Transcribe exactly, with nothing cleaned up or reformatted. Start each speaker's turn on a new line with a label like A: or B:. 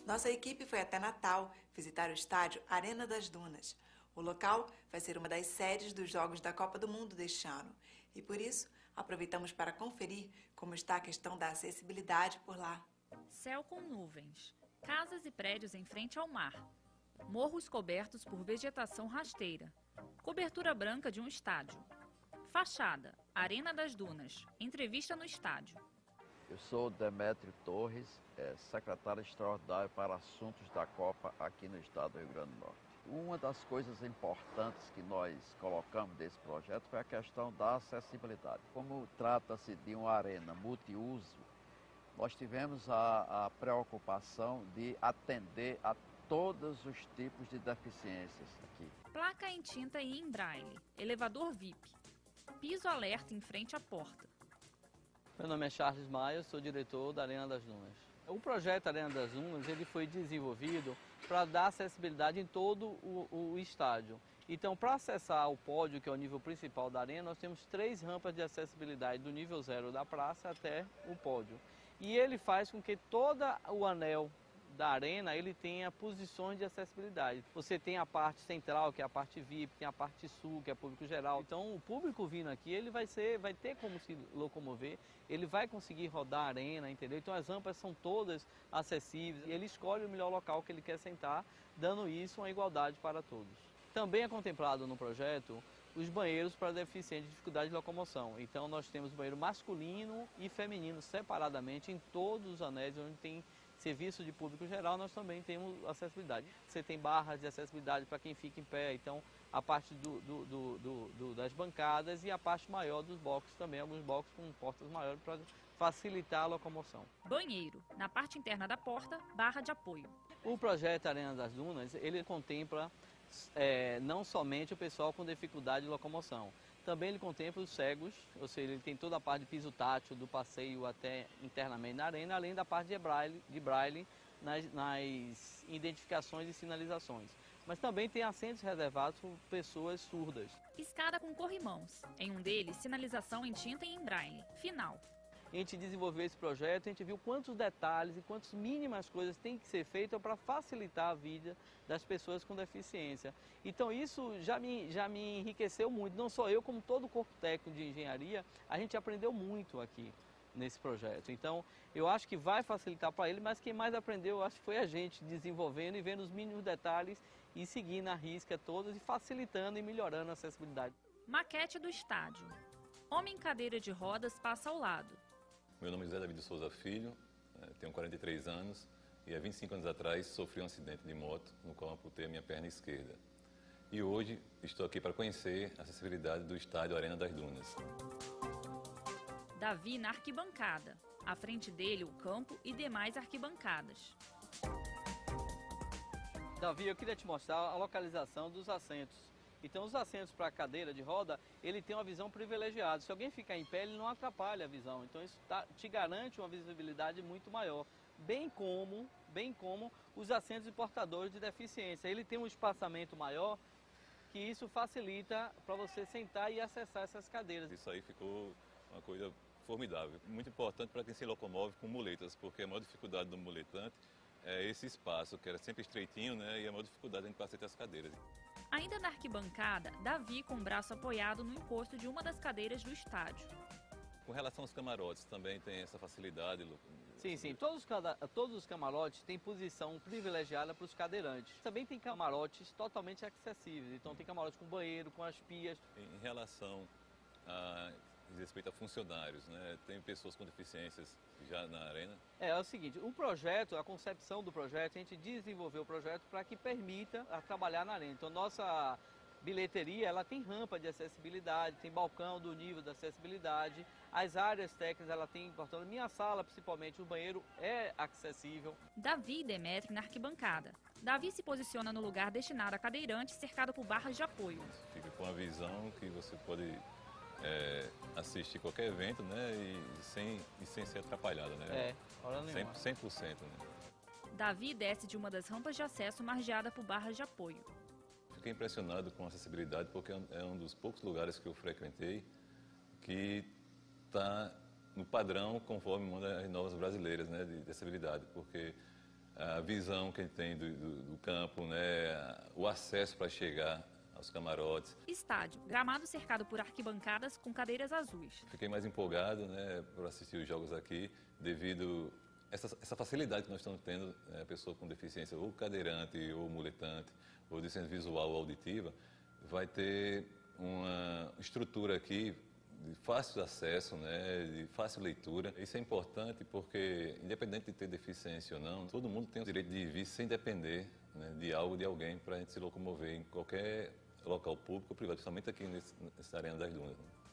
A: Nossa equipe foi até Natal visitar o estádio Arena das Dunas. O local vai ser uma das sedes dos Jogos da Copa do Mundo deste ano. E por isso, aproveitamos para conferir como está a questão da acessibilidade por lá.
B: Céu com nuvens, casas e prédios em frente ao mar, morros cobertos por vegetação rasteira, cobertura branca de um estádio. Fachada, Arena das Dunas, entrevista no estádio.
C: Eu sou Demétrio Torres, é, secretário extraordinário para assuntos da Copa aqui no estado do Rio Grande do Norte. Uma das coisas importantes que nós colocamos desse projeto foi a questão da acessibilidade. Como trata-se de uma arena multiuso, nós tivemos a, a preocupação de atender a todos os tipos de deficiências aqui.
B: Placa em tinta e em braille, elevador V I P, piso alerta em frente à porta.
D: Meu nome é Charles Maia, sou diretor da Arena das Dunas. O projeto Arena das Dunas ele foi desenvolvido para dar acessibilidade em todo o, o estádio. Então, para acessar o pódio, que é o nível principal da arena, nós temos três rampas de acessibilidade do nível zero da praça até o pódio. E ele faz com que todo o anel da arena ele tenha posições de acessibilidade. Você tem a parte central, que é a parte V I P, tem a parte sul, que é público geral. Então o público vindo aqui, ele vai, ser, vai ter como se locomover, ele vai conseguir rodar a arena, entendeu? Então as rampas são todas acessíveis e ele escolhe o melhor local que ele quer sentar, dando isso uma igualdade para todos. Também é contemplado no projeto os banheiros para deficientes de dificuldade de locomoção. Então nós temos banheiro masculino e feminino separadamente em todos os anéis onde tem serviço de público geral, nós também temos acessibilidade. Você tem barras de acessibilidade para quem fica em pé, então a parte do, do, do, do, do, das bancadas e a parte maior dos boxes também, alguns boxes com portas maiores para facilitar a locomoção.
B: Banheiro, na parte interna da porta, barra de apoio.
D: O projeto Arena das Dunas, ele contempla é, não somente o pessoal com dificuldade de locomoção, também ele contempla os cegos, ou seja, ele tem toda a parte de piso tátil, do passeio até internamente na arena, além da parte de braille, de braille nas, nas identificações e sinalizações. Mas também tem assentos reservados para pessoas surdas.
B: Escada com corrimãos. Em um deles, sinalização em tinta e em braille. Final.
D: A gente desenvolveu esse projeto, a gente viu quantos detalhes e quantas mínimas coisas têm que ser feitas para facilitar a vida das pessoas com deficiência. Então isso já me, já me enriqueceu muito, não só eu, como todo o corpo técnico de engenharia, a gente aprendeu muito aqui nesse projeto. Então eu acho que vai facilitar para ele, mas quem mais aprendeu, eu acho que foi a gente desenvolvendo e vendo os mínimos detalhes e seguindo a risca todas e facilitando e melhorando a acessibilidade.
B: Maquete do estádio. Homem em cadeira de rodas passa ao lado.
E: Meu nome é José David de Souza Filho, tenho quarenta e três anos e há vinte e cinco anos atrás sofri um acidente de moto no qual amputei a minha perna esquerda. E hoje estou aqui para conhecer a acessibilidade do estádio Arena das Dunas.
B: Davi na arquibancada. À frente dele o campo e demais arquibancadas.
D: Davi, eu queria te mostrar a localização dos assentos. Então os assentos para a cadeira de roda, ele tem uma visão privilegiada. Se alguém ficar em pé, ele não atrapalha a visão. Então isso tá, te garante uma visibilidade muito maior. Bem como, bem como os assentos de portadores de deficiência. Ele tem um espaçamento maior, que isso facilita para você sentar e acessar essas cadeiras.
E: Isso aí ficou uma coisa formidável. Muito importante para quem se locomove com muletas, porque a maior dificuldade do muletante é esse espaço, que era sempre estreitinho, né? E a maior dificuldade é a gente passar entre as cadeiras.
B: Ainda na arquibancada, Davi com o braço apoiado no encosto de uma das cadeiras do estádio.
E: Com relação aos camarotes, também tem essa facilidade?
D: Sim, sim. Todos os, todos os camarotes têm posição privilegiada para os cadeirantes. Também tem camarotes totalmente acessíveis. Então tem camarote com banheiro, com as pias.
E: Em relação a diz respeito a funcionários, né? Tem pessoas com deficiências já na arena?
D: É, é o seguinte, o projeto, a concepção do projeto, a gente desenvolveu o projeto para que permita a trabalhar na arena. Então nossa bilheteria, ela tem rampa de acessibilidade, tem balcão do nível da acessibilidade, as áreas técnicas, ela tem, portanto, minha sala principalmente, o banheiro é acessível.
B: Davi e Demétrio na arquibancada. Davi se posiciona no lugar destinado a cadeirante, cercado por barras de apoio.
E: Fica com a visão que você pode É, assistir qualquer evento, né, e sem, e sem ser atrapalhado, né?
D: É, hora nenhuma.
E: cem por cento, né?
B: Davi desce de uma das rampas de acesso margeada por barras de apoio.
E: Fiquei impressionado com a acessibilidade porque é um dos poucos lugares que eu frequentei que está no padrão conforme mandam as normas brasileiras, né, de acessibilidade, porque a visão que ele tem do, do, do campo, né? O acesso para chegar aos camarotes.
B: Estádio, gramado cercado por arquibancadas com cadeiras azuis.
E: Fiquei mais empolgado, né, por assistir os jogos aqui, devido a essa, essa facilidade que nós estamos tendo, né, a pessoa com deficiência ou cadeirante, ou muletante, ou deficiência visual ou auditiva, vai ter uma estrutura aqui de fácil acesso, né, de fácil leitura. Isso é importante porque, independente de ter deficiência ou não, todo mundo tem o direito de vir sem depender, né, de algo, de alguém, para a gente se locomover em qualquer local público ou privado, principalmente aqui nesse, nessa Arena das Dunas.